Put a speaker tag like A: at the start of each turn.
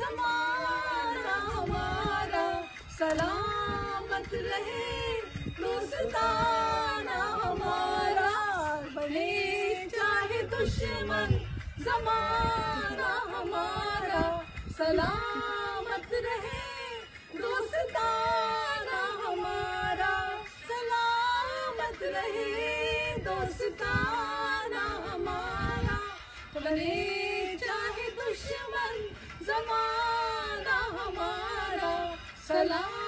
A: जमाना हमारा सलामत रहे, दोस्ताना हमारा बने चाहे दुश्मन, जमाना हमारा सलामत रहे, दोस्ताना हमारा सलामत रहे, दोस्ताना हमारा बने चाहे दुश्मन, जमाना हमारा सलाम